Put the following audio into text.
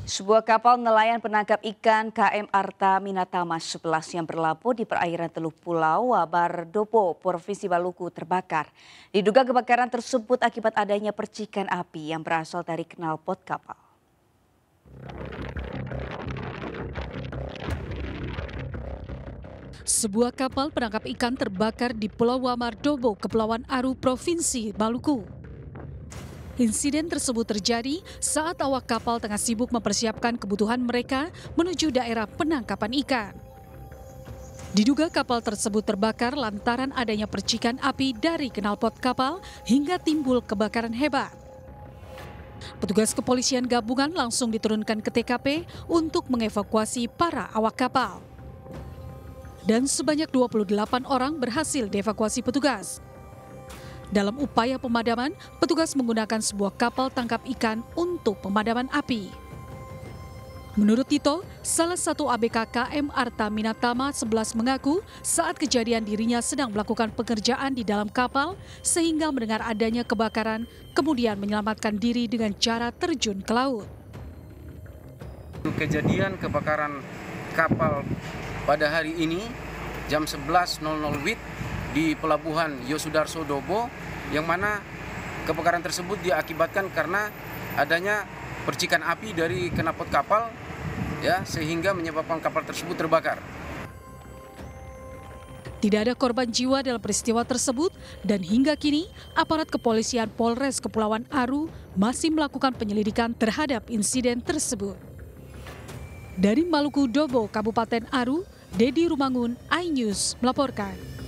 Sebuah kapal nelayan penangkap ikan KM Arta Minatama 11 yang berlabuh di perairan Teluk Pulau Wabardopo, Provinsi Maluku terbakar. Diduga kebakaran tersebut akibat adanya percikan api yang berasal dari knalpot kapal. Sebuah kapal penangkap ikan terbakar di Pulau Wamardobo, Kepulauan Aru, Provinsi Maluku. Insiden tersebut terjadi saat awak kapal tengah sibuk mempersiapkan kebutuhan mereka menuju daerah penangkapan ikan. Diduga kapal tersebut terbakar lantaran adanya percikan api dari knalpot kapal hingga timbul kebakaran hebat. Petugas kepolisian gabungan langsung diturunkan ke TKP untuk mengevakuasi para awak kapal. Dan sebanyak 28 orang berhasil dievakuasi petugas. Dalam upaya pemadaman, petugas menggunakan sebuah kapal tangkap ikan untuk pemadaman api. Menurut Tito, salah satu ABK KM Arta Minatama 11 mengaku saat kejadian dirinya sedang melakukan pekerjaan di dalam kapal sehingga mendengar adanya kebakaran, kemudian menyelamatkan diri dengan cara terjun ke laut. Kejadian kebakaran kapal pada hari ini jam 11.00 WIB di pelabuhan Yosudarso Dobo, yang mana kebakaran tersebut diakibatkan karena adanya percikan api dari knalpot kapal, ya, sehingga menyebabkan kapal tersebut terbakar. Tidak ada korban jiwa dalam peristiwa tersebut dan hingga kini aparat kepolisian Polres Kepulauan Aru masih melakukan penyelidikan terhadap insiden tersebut. Dari Maluku Dobo, Kabupaten Aru, Dedi Rumangun, iNews melaporkan.